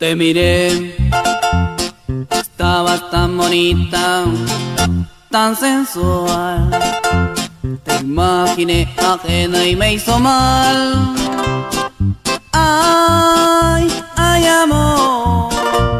Te miré, estabas tan bonita, tan sensual. Te imaginé ajena y me hizo mal. Ay, ay amor,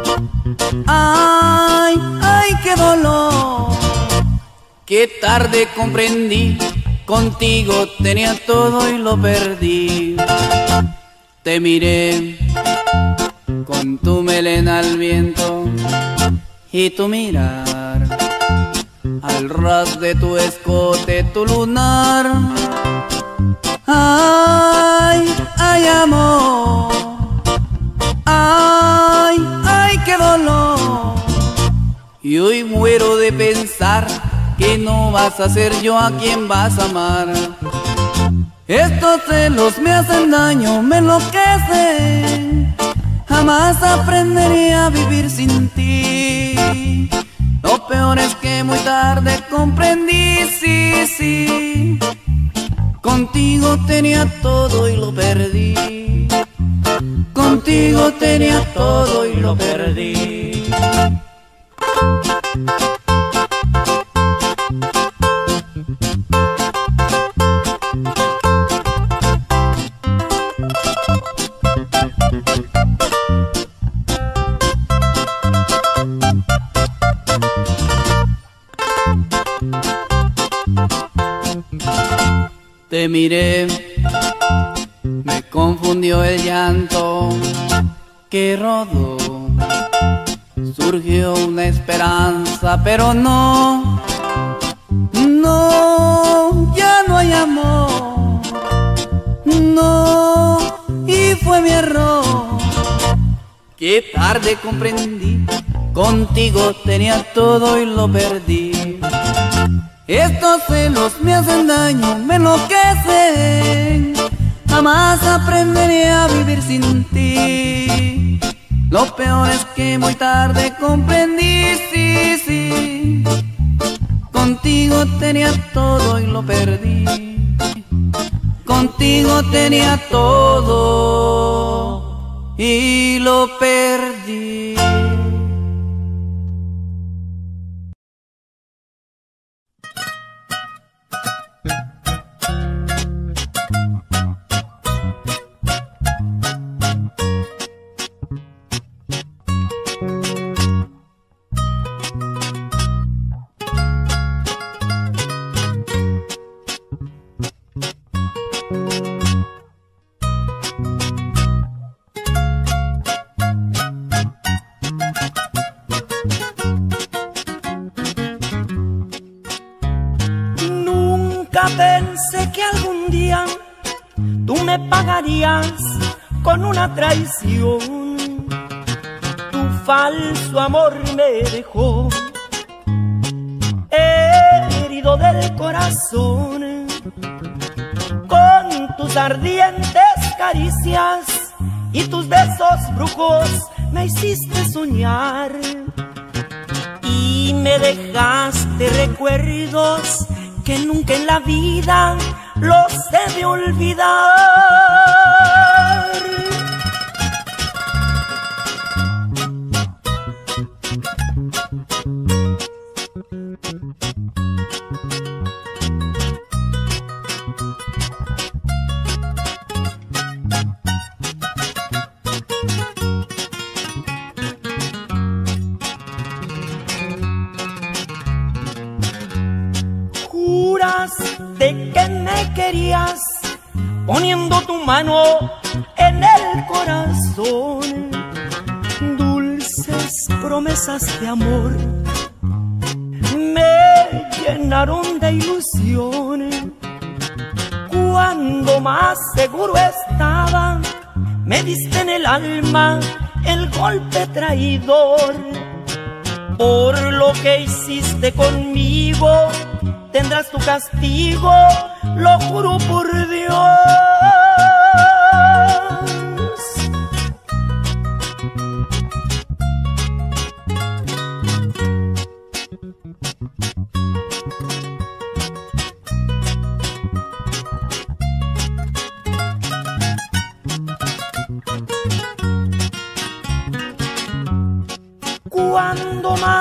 ay, ay qué dolor. Qué tarde comprendí, contigo tenía todo y lo perdí. Te miré con tu melena al viento y tu mirar al ras de tu escote, tu lunar. Ay, ay amor, ay, ay qué dolor. Y hoy muero de pensar que no vas a ser yo a quien vas a amar. Estos celos me hacen daño, me enloquecen. Jamás aprenderé a vivir sin ti. Lo peor es que muy tarde comprendí, sí, sí. Contigo tenía todo y lo perdí. Contigo tenía todo y lo perdí. Te miré, me confundió el llanto que rodó. Surgió una esperanza, pero no, no, ya no hay amor. No, y fue mi error. Qué tarde comprendí, contigo tenía todo y lo perdí. Estos celos me hacen daño, me enloquecen. Jamás aprenderé a vivir sin ti. Lo peor es que muy tarde comprendí, sí, sí. Contigo tenía todo y lo perdí. Contigo tenía todo y lo perdí. Pensé que algún día tú me pagarías con una traición. Tu falso amor me dejó herido del corazón. Con tus ardientes caricias y tus besos brujos me hiciste soñar y me dejaste recuerdos que nunca en la vida los he de olvidar. De que me querías, poniendo tu mano en el corazón. Dulces promesas de amor me llenaron de ilusión. Cuando más seguro estaba, me diste en el alma el golpe traidor. Por lo que hiciste conmigo, tendrás tu castigo, lo juro por Dios.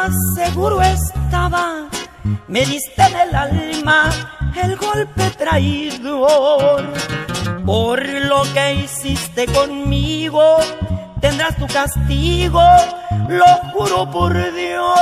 seguro estaba, me diste en el alma el golpe traidor. Por lo que hiciste conmigo, tendrás tu castigo, lo juro por Dios.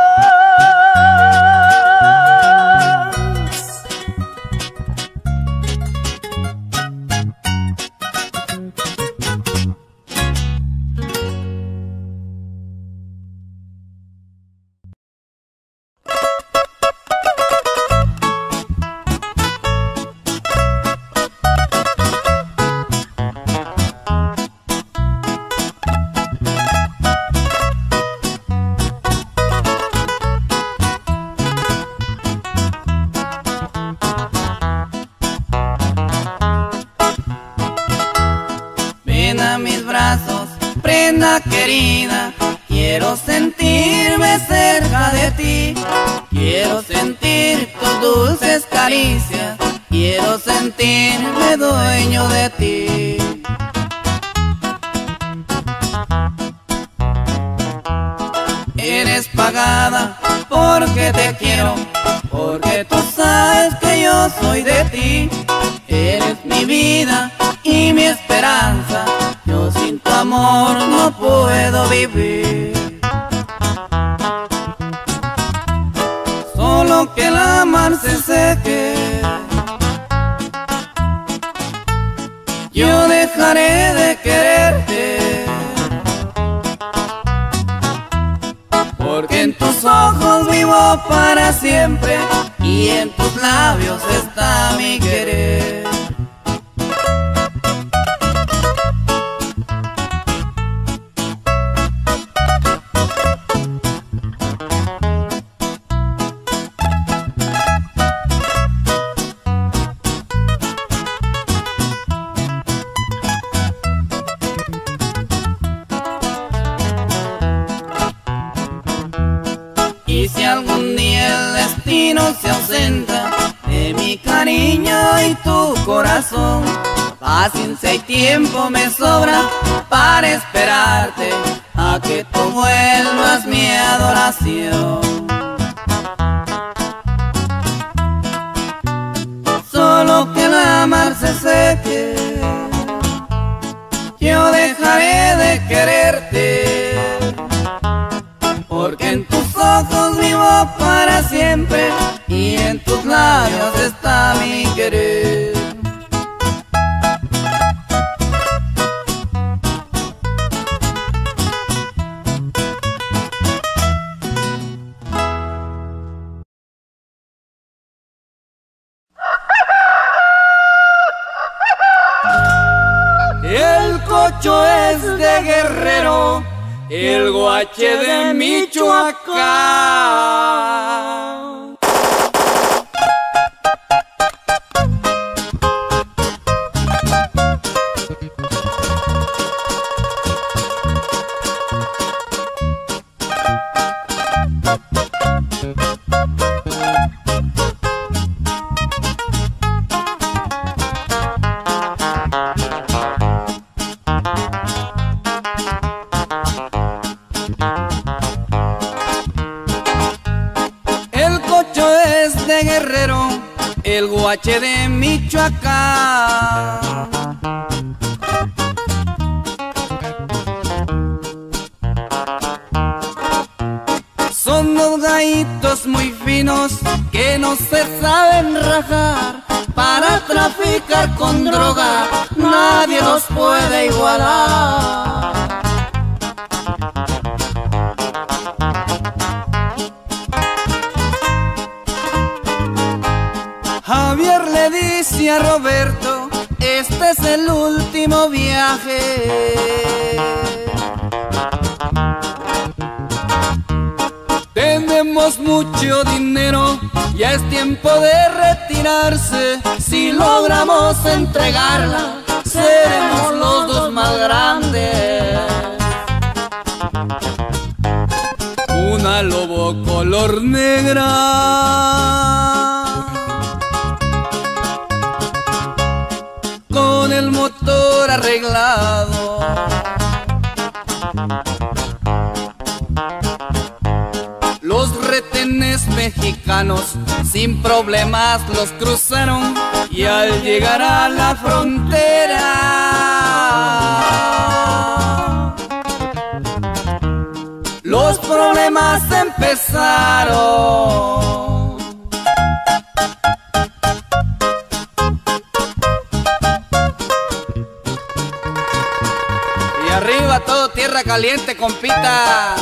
Prenda querida, quiero sentirme cerca de ti, quiero sentir tus dulces caricias, quiero sentirme dueño de ti. Eres pagada porque te quiero, porque tú sabes que yo soy de ti. Eres mi vida y mi esperanza, yo sin tu amor no puedo vivir. Solo que el amar se seque, yo dejaré de quererte, porque en tus ojos vivo para siempre y en tus labios está mi querer. Y si algún día el destino se ausenta de mi cariño y tu corazón, paciencia y tiempo me sobra para esperarte a que tú vuelvas mi adoración. Solo que el amar se seque, yo dejaré de quererte, porque en tus ojos vivo para siempre y en tus labios está mi querer. El cocho es de Guerrero, el guache de Michoacán. De Guerrero, el guache de Michoacán. Son dos gallitos muy finos que no se saben rajar, para traficar con droga nadie los puede igualar. Javier le dice a Roberto, este es el último viaje. Tenemos mucho dinero, ya es tiempo de retirarse. Si logramos entregarla, seremos los dos más grandes. Una lobo color negra, con el motor arreglado. mexicanos sin problemas los cruzaron y al llegar a la frontera los problemas empezaron. Y arriba todo tierra caliente, compita.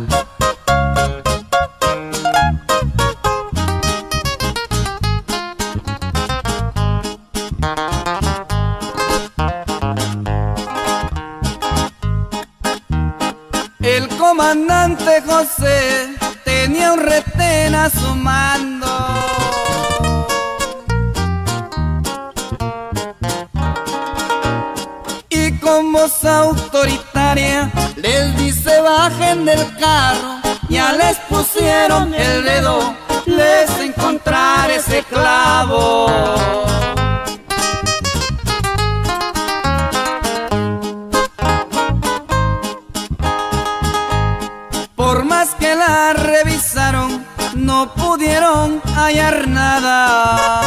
El comandante José tenía un retén a su mando. Y con voz autoritaria les dice bajen del carro. Ya les pusieron el dedo, les encontrar ese clavo. Por más que la revisaron, no pudieron hallar nada.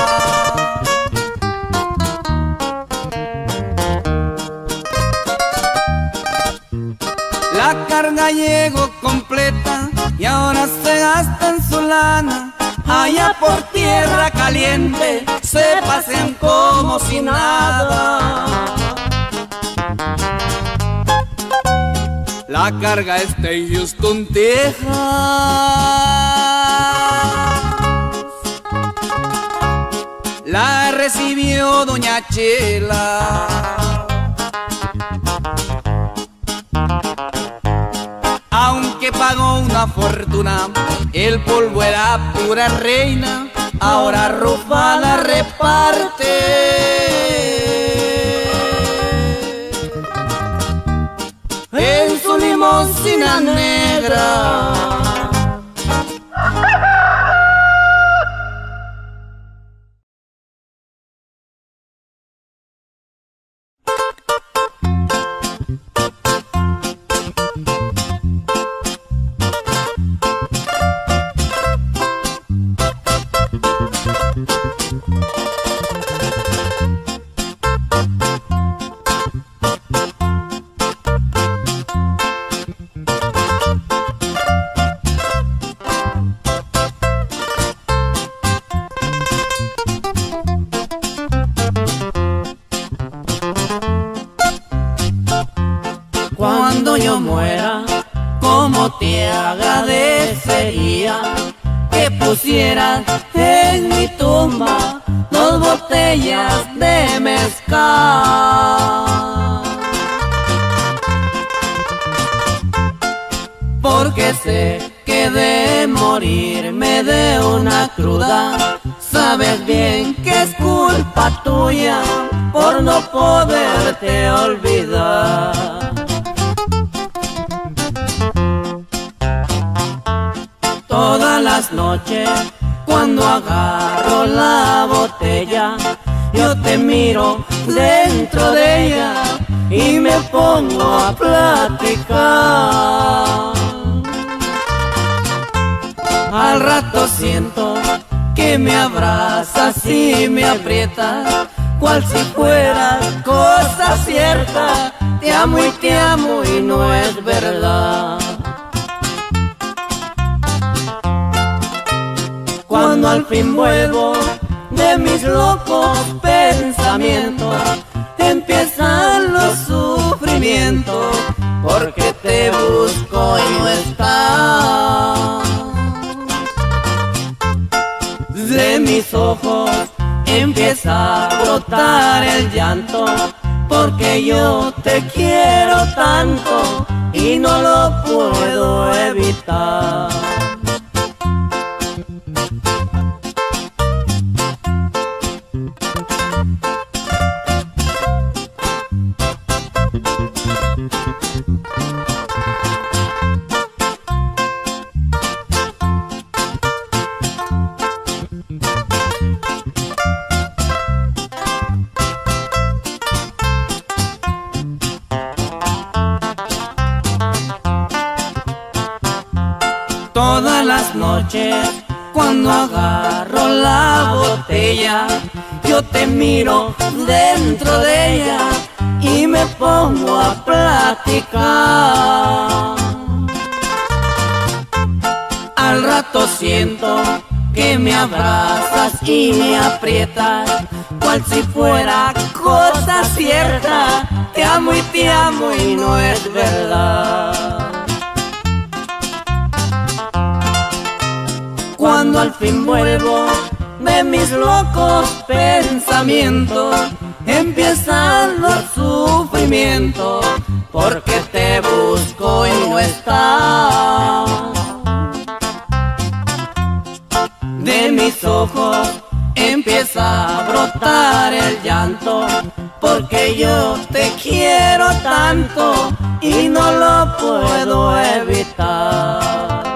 La carga llegó completa y ahora se gasta en su lana. Allá por tierra caliente se pasean como si nada. La carga está en Houston, Texas. La recibió doña Chela. Aunque pagó una fortuna, el polvo era pura reina. Ahora Rufa la reparte en su limusina negra. Cuando yo muera, como te agradecería que pusieras en mi tumba 2 botellas de mezcal. Porque sé que de morirme de una cruda, sabes bien que es culpa tuya por no poderte olvidar. Todas las noches cuando agarro la botella, yo te miro dentro de ella y me pongo a platicar. Al rato siento que me abrazas y me aprietas, cual si fuera cosa cierta. Te amo y no es verdad. Cuando al fin vuelvo de mis locos pensamientos, empiezan los sufrimientos, porque te busco y no estás. De mis ojos empieza a brotar el llanto, porque yo te quiero tanto y no lo puedo evitar. Todas las noches Cuando agarro la botella, yo te miro dentro de ella y me pongo a platicar. Al rato siento que me abrazas y me aprietas, cual si fuera cosa cierta. Te amo y no es verdad. Cuando al fin vuelvo de mis locos pensamientos, empiezan los sufrimientos, porque te busco y no estás. De mis ojos empieza a brotar el llanto, porque yo te quiero tanto y no lo puedo evitar.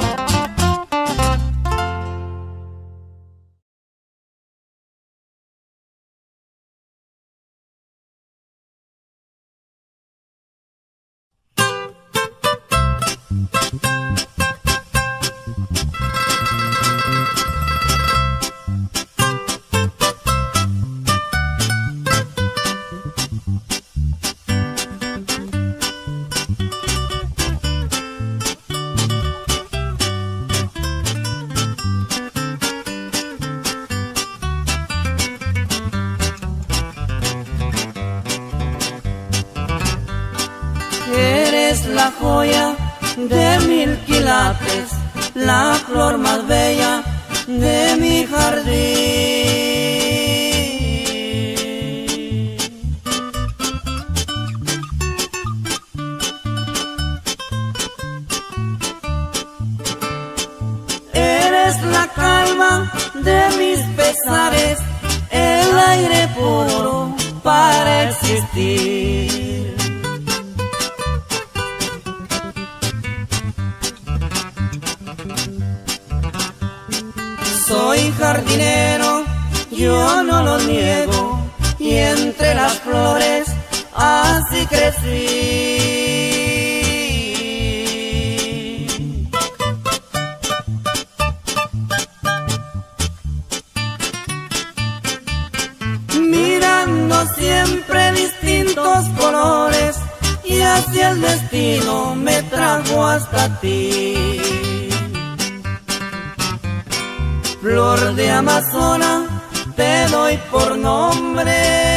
Eres la joya de 1000 quilates, la flor más bella de mi jardín. Eres la calma de mis pesares, el aire puro para existir. Soy jardinero, yo no lo niego, y entre las flores así crecí. Mirando siempre distintos colores, y así el destino me trajo hasta ti. Flor de Amazona, te doy por nombre,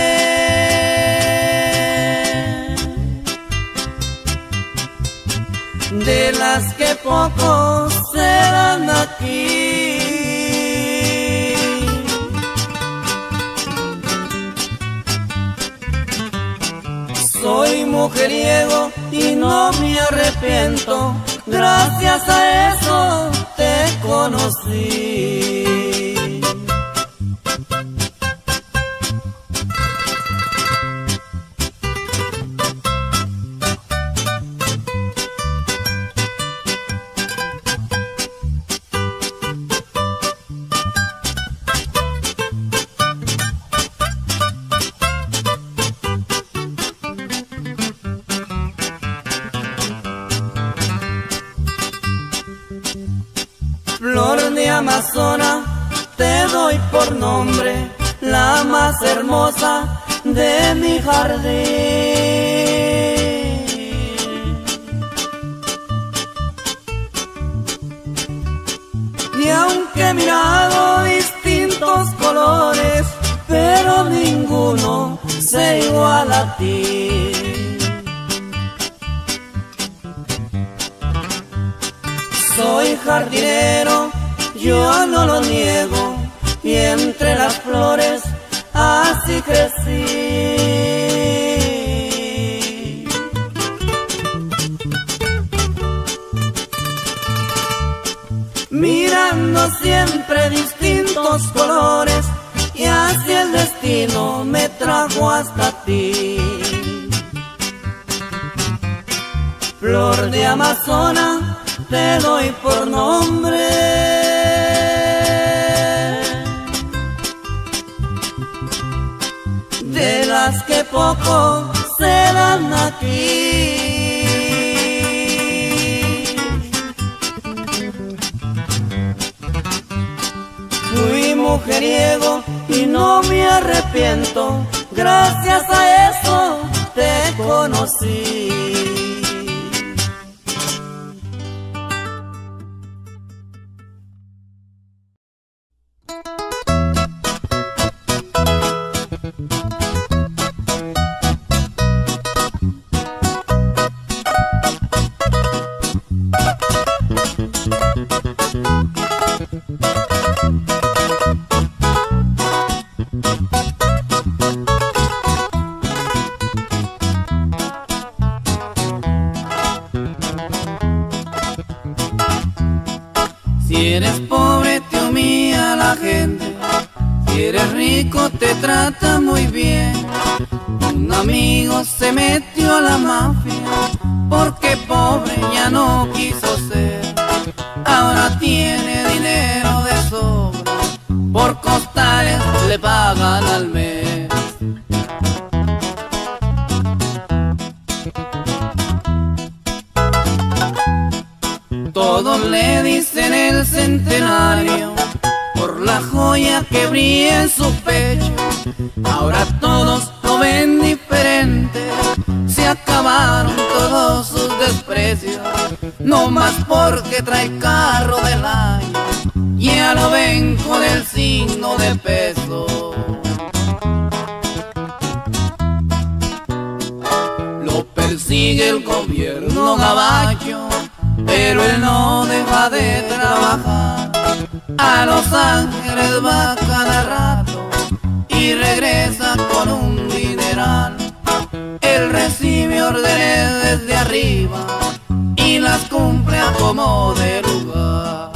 de las que pocos se dan aquí. Soy mujeriego y no me arrepiento, gracias a eso te conocí. Flor de Amazona, te doy por nombre, la más hermosa de mi jardín. Y aunque he mirado distintos colores, pero ninguno se iguala a ti. Soy jardinero, yo no lo niego, y entre las flores así crecí. Mirando siempre distintos colores, y así el destino me trajo hasta ti. Flor de Amazona, te doy por nombre, de las que poco se dan aquí. mujeriego y no me arrepiento, gracias a eso te conocí. Si eres pobre te humilla la gente, si eres rico te trata muy bien. Un amigo se metió a la mafia porque pobre ya no quiso ser. Ahora tiene dinero de sobra, por costales le pagan al mes. Todos le dicen el centenario por la joya que brilla en su pecho. Ahora todos lo ven diferente, se acabaron todos sus desprecios. No más porque trae carro del año, ya lo ven con el signo de peso. Lo persigue el gobierno gabacho, pero él no deja de trabajar. A Los Ángeles va cada rato y regresa con un dineral. Él recibe órdenes desde arriba y las cumple a como de lugar.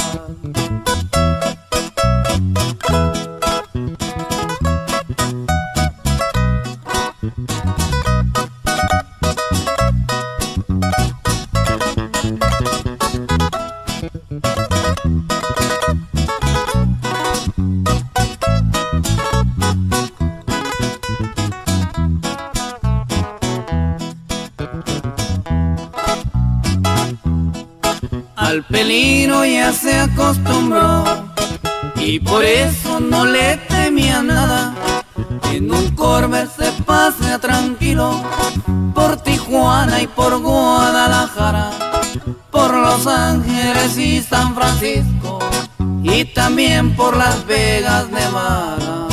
Al peligro ya se acostumbró y por eso no le temía nada. En un Corvette se pasea tranquilo por Tijuana y por Guadalajara, por Los Ángeles y San Francisco y también por Las Vegas, Nevada.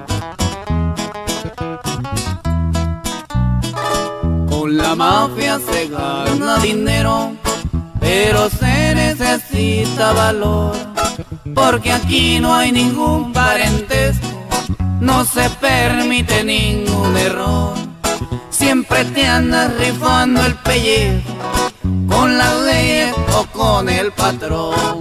Con la mafia se gana dinero, pero se necesita valor, porque aquí no hay ningún parentesco, no se permite ningún error. Siempre te andas rifando el pellejo, con las leyes o con el patrón.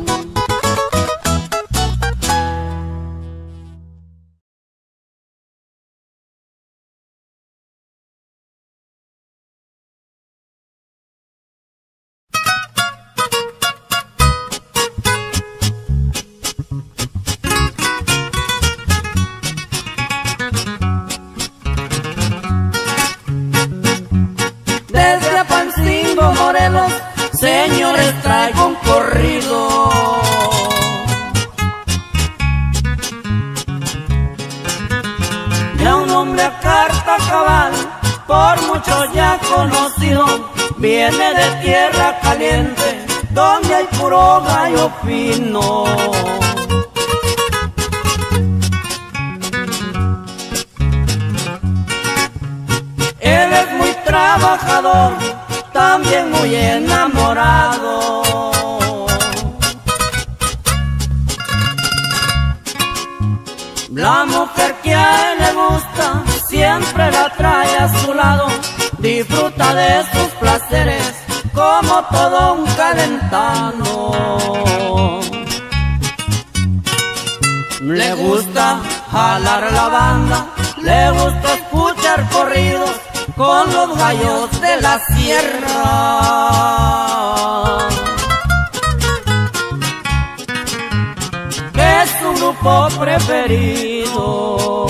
Morelos, señores, traigo un corrido. De un hombre a carta cabal, por muchos ya conocido, viene de tierra caliente, donde hay puro gallo fino. Él es muy trabajador, también muy enamorado. La mujer que a él le gusta siempre la trae a su lado, disfruta de sus placeres como todo un calentano. Le gusta jalar la banda, le gusta escuchar corridos con los gallos de la sierra. Que es su grupo preferido.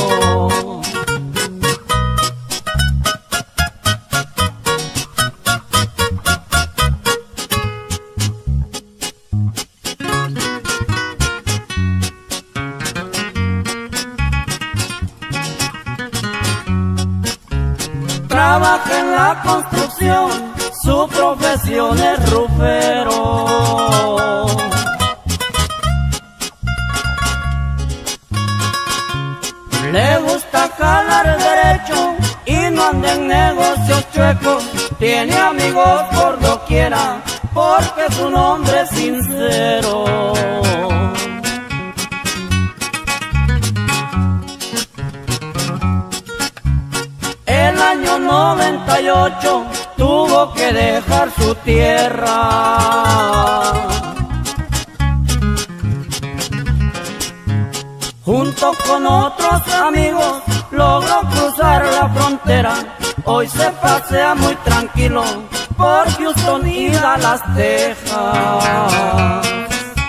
trabaja en la construcción, su profesión es rufero. Le gusta jalar derecho y no anda en negocios chuecos. Tiene amigos por doquiera porque es un hombre sincero. El año 98 tuvo que dejar su tierra. Junto con otros amigos logró cruzar la frontera. Hoy se pasea muy tranquilo por Houston y Dallas, Texas.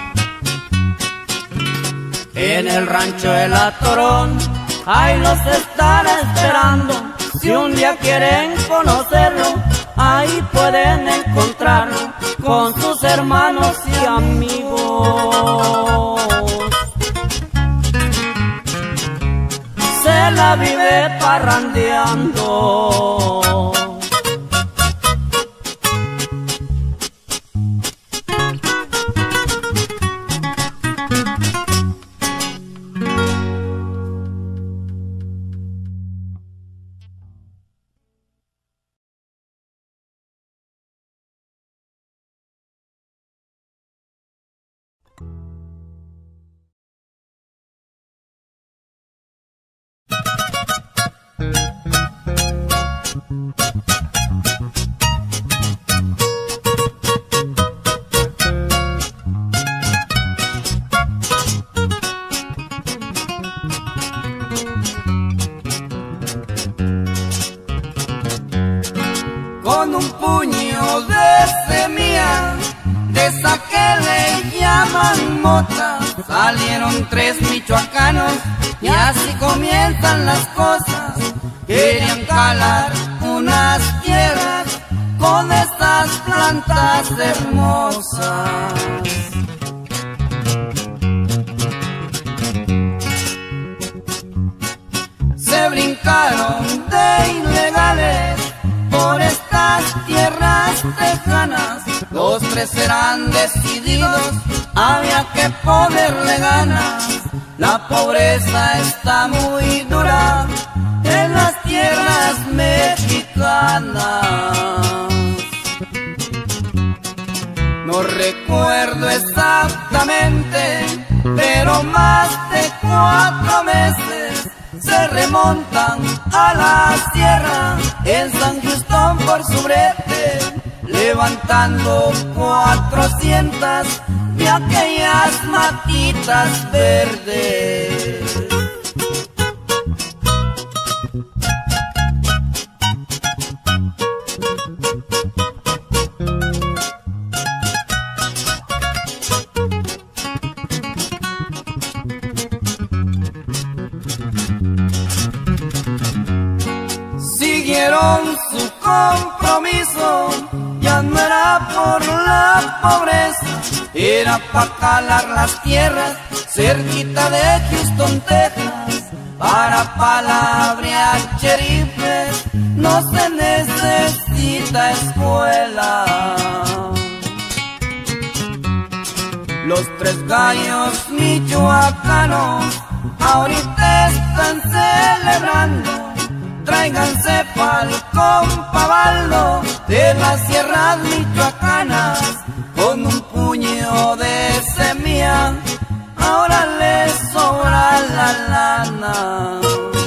En el rancho El Atorón, ahí los estará esperando. Si un día quieren conocerlo, ahí pueden encontrarlo con sus hermanos y amigos. Se la vive parrandeando. Con un puño de semilla, de esa que le llaman mota, salieron 3 michoacanos y así comienzan las cosas. Querían calar unas tierras con estas plantas hermosas. Se brincaron de ilegales por estas tierras tejanas. Los 3 eran decididos, había que ponerle ganas. La pobreza está muy dura en las tierras mexicanas. No recuerdo exactamente, pero más de 4 meses se remontan a la sierra en San Justo por su brete, levantando 400 de aquellas matitas verdes. Siguieron su compromiso, ya no era por la pobreza, era para calar las tierras cerquita de Houston, Texas. Para palabrear cherifles no se necesita escuela. Los 3 gallos michoacanos ahorita están celebrando. Tráiganse pa'l compa Baldo de las sierras michoacanas. Con un puño de semilla ahora les sobra la lana.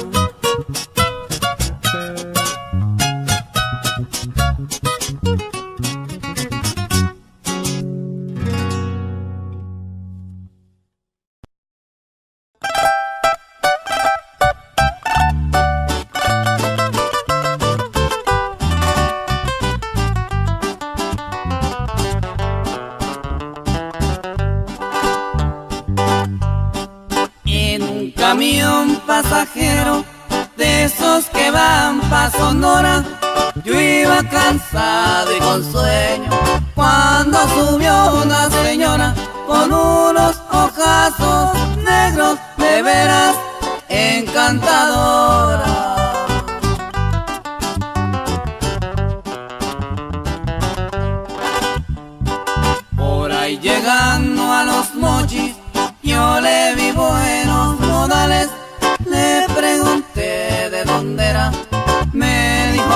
Camión pasajero de esos que van pa' Sonora, yo iba cansado y con sueño cuando subió una señora con unos ojazos negros, de veras encantadora.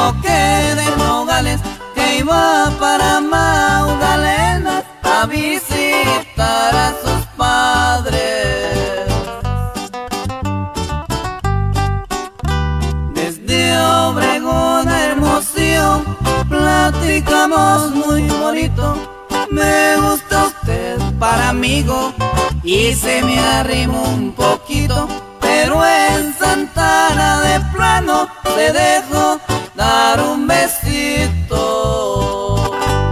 equivoqué de Nogales, que iba para Magdalena a visitar a sus padres. Desde Obregón a Hermosillo platicamos muy bonito. Me gusta usted para amigo y se me arrimó un poquito, pero en Santana de plano se dejó dar un besito.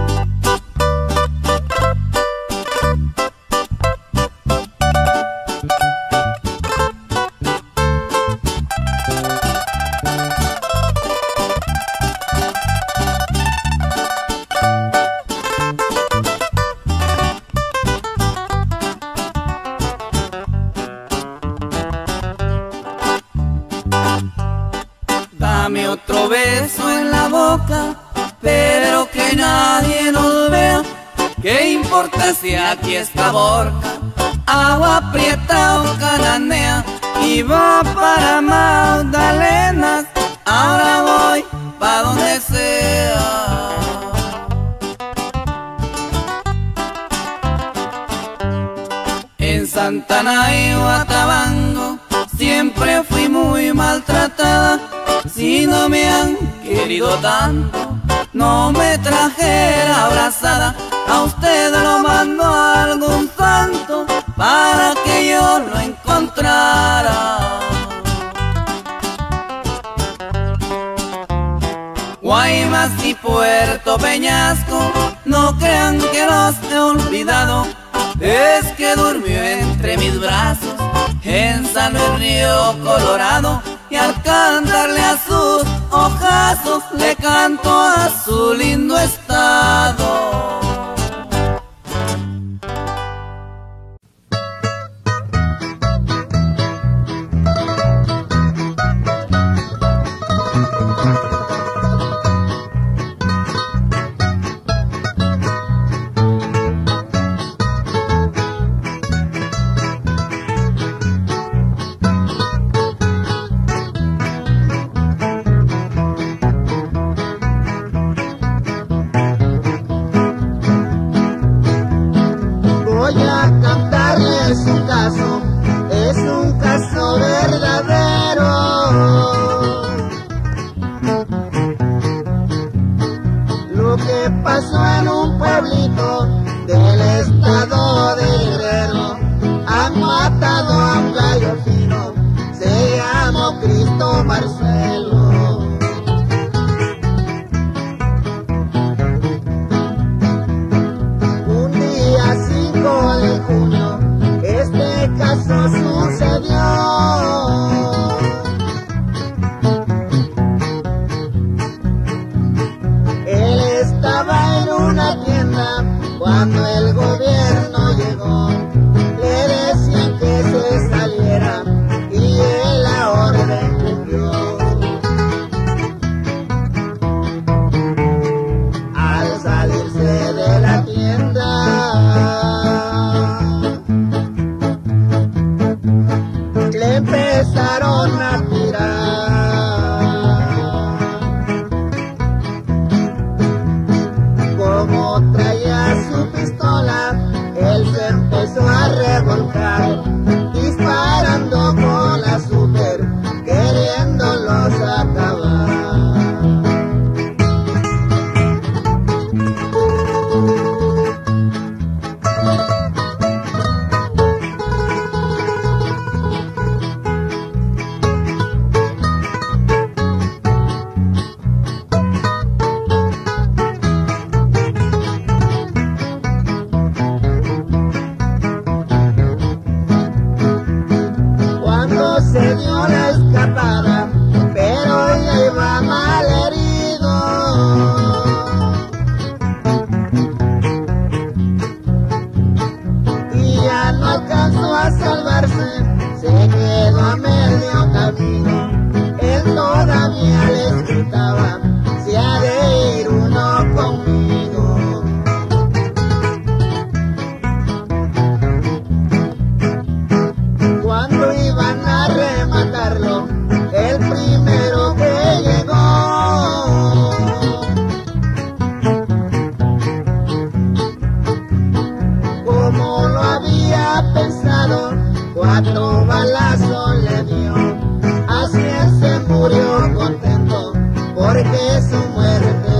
Dame otro beso en la boca, pero que nadie nos vea. ¿Qué importa si aquí está Borja? Agua Prieta o Cananea. Iba para Magdalenas, ahora voy pa' donde sea. En Santana y Guatabango siempre fui muy maltratada. Si no me han querido tanto, no me trajera abrazada. A usted lo mando a algún santo para que yo lo encontrara. Guaymas y Puerto Peñasco, no crean que los he olvidado. Es que durmió entre mis brazos en San Luis Río Colorado, y al cantarle a sus ojazos le canto a su lindo estado. porque su muerte